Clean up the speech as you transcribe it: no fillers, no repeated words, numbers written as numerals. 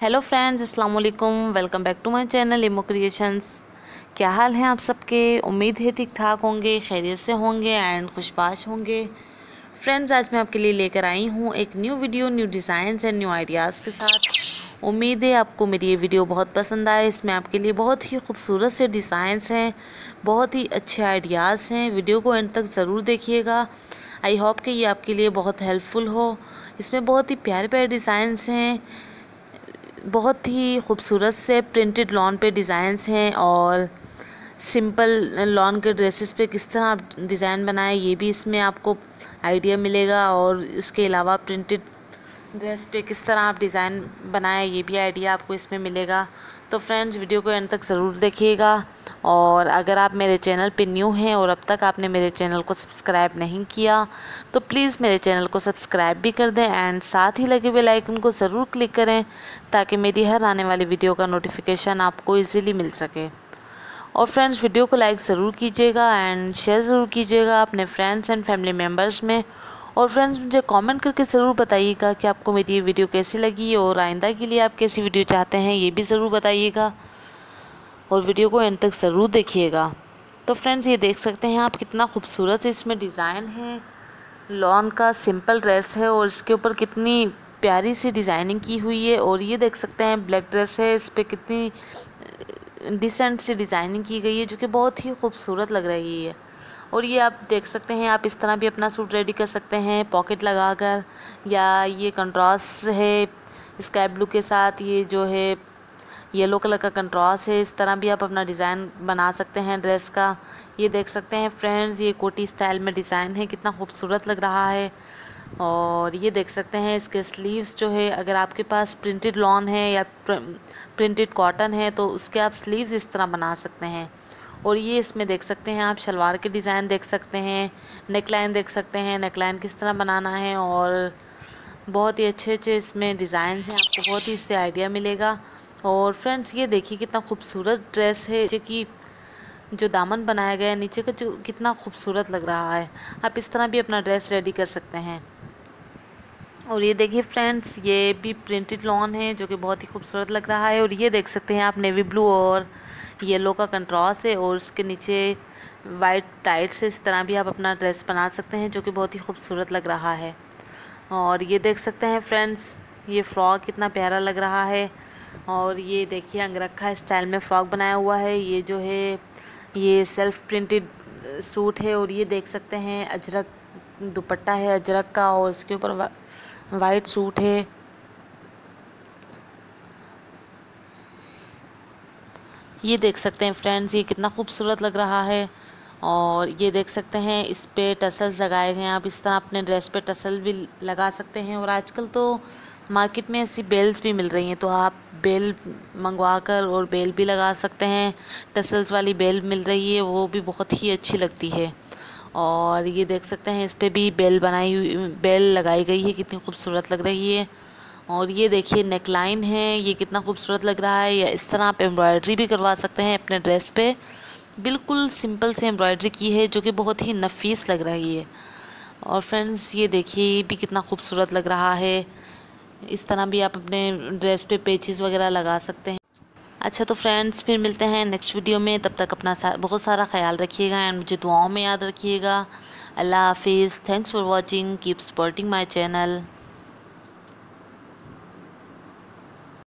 Hello friends, अस्सलाम वालेकुम। Welcome back to my channel emo creations. क्या हाल हैं आप सबके? उम्मीद है ठीक ठाक होंगे, खैरियत से होंगे एंड खुशबाश होंगे। फ्रेंड्स, आज मैं आपके लिए लेकर आई हूँ एक new video, new designs and new ideas के साथ। उम्मीद है आपको मेरी ये वीडियो बहुत पसंद आए। इसमें आपके लिए बहुत ही खूबसूरत से डिज़ाइंस हैं, बहुत ही अच्छे आइडियाज़ हैं। वीडियो को एंड तक ज़रूर देखिएगा। आई होप कि ये आपके लिए बहुत हेल्पफुल हो। इसमें बहुत ही प्यारे प्यारे डिज़ाइंस हैं, बहुत ही खूबसूरत से प्रिंटेड लॉन पे डिज़ाइंस हैं और सिंपल लॉन के ड्रेसेस पे किस तरह आप डिज़ाइन बनाएं ये भी इसमें आपको आइडिया मिलेगा। और इसके अलावा प्रिंटेड ड्रेस पे किस तरह आप डिज़ाइन बनाएं ये भी आइडिया आपको इसमें मिलेगा। तो फ्रेंड्स, वीडियो को एंड तक ज़रूर देखिएगा। और अगर आप मेरे चैनल पे न्यू हैं और अब तक आपने मेरे चैनल को सब्सक्राइब नहीं किया तो प्लीज़ मेरे चैनल को सब्सक्राइब भी कर दें एंड साथ ही लगे बेल आइकन को ज़रूर क्लिक करें ताकि मेरी हर आने वाली वीडियो का नोटिफिकेशन आपको इजीली मिल सके। और फ्रेंड्स, वीडियो को लाइक ज़रूर कीजिएगा एंड शेयर ज़रूर कीजिएगा अपने फ्रेंड्स एंड फैमिली मेम्बर्स में। और फ्रेंड्स, मुझे कमेंट करके ज़रूर बताइएगा कि आपको मेरी ये वीडियो कैसी लगी और आइंदा के लिए आप कैसी वीडियो चाहते हैं ये भी ज़रूर बताइएगा। और वीडियो को एंड तक ज़रूर देखिएगा। तो फ्रेंड्स, ये देख सकते हैं आप कितना खूबसूरत इसमें डिज़ाइन है। लॉन का सिंपल ड्रेस है और इसके ऊपर कितनी प्यारी सी डिज़ाइनिंग की हुई है। और ये देख सकते हैं ब्लैक ड्रेस है, इस पर कितनी डिसेंट सी डिज़ाइनिंग की गई है जो कि बहुत ही खूबसूरत लग रही है। और ये आप देख सकते हैं, आप इस तरह भी अपना सूट रेडी कर सकते हैं पॉकेट लगाकर, या ये कंट्रास्ट है स्काई ब्लू के साथ, ये जो है येलो कलर का कंट्रास्ट है। इस तरह भी आप अपना डिज़ाइन बना सकते हैं ड्रेस का। ये देख सकते हैं फ्रेंड्स, ये कोटी स्टाइल में डिज़ाइन है, कितना खूबसूरत लग रहा है। और ये देख सकते हैं इसके स्लीव्स जो है, अगर आपके पास प्रिंटेड लॉन है या प्रिंटेड कॉटन है तो उसके आप स्लीव्स इस तरह बना सकते हैं। और ये इसमें देख सकते हैं आप शलवार के डिज़ाइन देख सकते हैं, नेकलाइन देख सकते हैं, नेकलाइन किस तरह बनाना है। और बहुत ही अच्छे अच्छे इसमें डिज़ाइंस हैं, आपको बहुत ही इससे आइडिया मिलेगा। और फ्रेंड्स, ये देखिए कितना खूबसूरत ड्रेस है, नीचे की जो दामन बनाया गया है नीचे का जो कितना खूबसूरत लग रहा है। आप इस तरह भी अपना ड्रेस रेडी कर सकते हैं। और ये देखिए फ्रेंड्स, ये भी प्रिंटेड लॉन है जो कि बहुत ही खूबसूरत लग रहा है। और ये देख सकते हैं आप नेवी ब्लू और येलो का कंट्रास्ट है और उसके नीचे वाइट टाइट्स है। इस तरह भी आप अपना ड्रेस बना सकते हैं जो कि बहुत ही खूबसूरत लग रहा है। और ये देख सकते हैं फ्रेंड्स, ये फ्रॉक कितना प्यारा लग रहा है। और ये देखिए अंगरखा स्टाइल में फ़्रॉक बनाया हुआ है। ये जो है ये सेल्फ प्रिंटेड सूट है। और ये देख सकते हैं अजरक दुपट्टा है अजरक का और इसके ऊपर वाइट सूट है। ये देख सकते हैं फ्रेंड्स, ये कितना खूबसूरत लग रहा है। और ये देख सकते हैं इस पे टसल्स लगाए गए हैं, आप इस तरह अपने ड्रेस पे टसल भी लगा सकते हैं। और आजकल तो मार्केट में ऐसी बेल्स भी मिल रही हैं तो आप बेल मंगवा कर और बेल भी लगा सकते हैं। टसल्स वाली बेल मिल रही है, वो भी बहुत ही अच्छी लगती है। और ये देख सकते हैं इस पे भी बेल लगाई गई है, कितनी खूबसूरत लग रही है। और ये देखिए नेकलाइन है, ये कितना खूबसूरत लग रहा है। या इस तरह आप एम्ब्रॉयडरी भी करवा सकते हैं अपने ड्रेस पे। बिल्कुल सिंपल से एम्ब्रॉयडरी की है जो कि बहुत ही नफीस लग रही है। और फ्रेंड्स, ये देखिए ये भी कितना खूबसूरत लग रहा है। इस तरह भी आप अपने ड्रेस पे पेचेस वगैरह लगा सकते हैं। अच्छा, तो फ्रेंड्स फिर मिलते हैं नेक्स्ट वीडियो में। तब तक अपना बहुत सारा ख्याल रखिएगा एंड मुझे दुआओं में याद रखिएगा। अल्लाह हाफिज़। Thanks for watching. Keep supporting my channel.